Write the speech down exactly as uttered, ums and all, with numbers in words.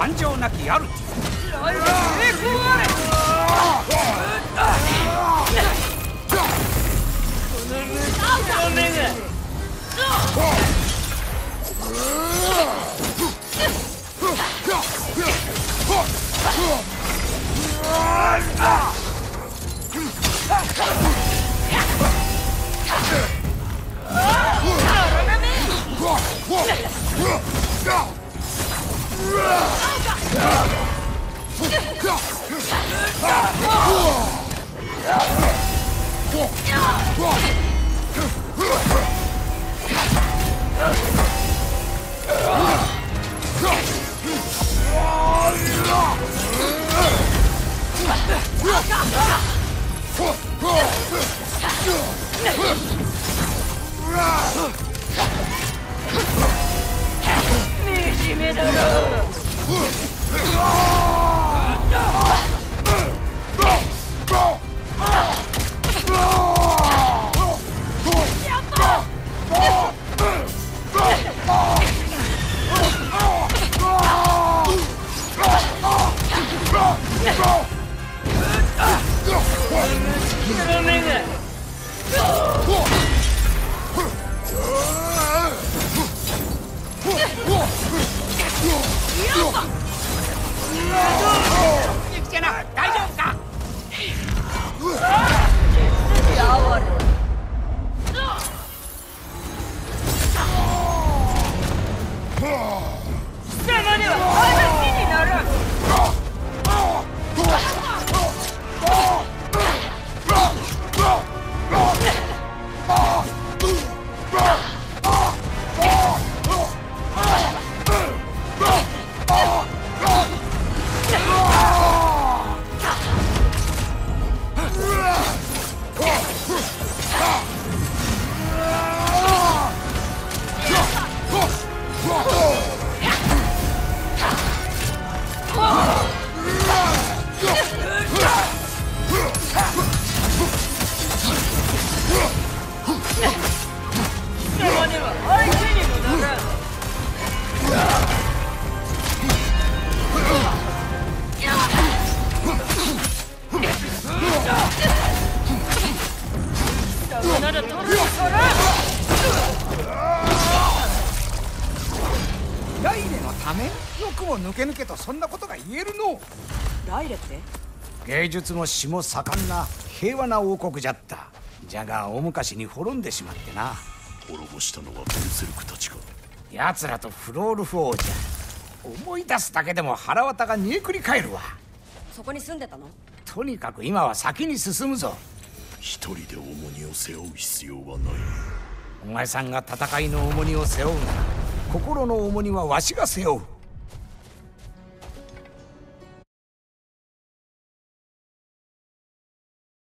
感情なき主。 来月栄光あれ。この虫の目が。惨めだろ。 ゆきちゃな、大丈夫か？ 貴様では話にならん。 ライレのため？よくも抜け抜けとそんなことが言えるの。 ライレって？ 芸術の詩も盛んな平和な王国じゃった。じゃが大昔に滅んでしまってな。 滅ぼしたのはベルセルクたちか。 奴らとフロールフ王じゃ。思い出すだけでも腹渡が煮えくり返るわ。 そこに住んでたの？ とにかく今は先に進むぞ。 一人で重荷を背負う必要はない。 お前さんが戦いの重荷を背負うなら心の重荷はわしが背負う。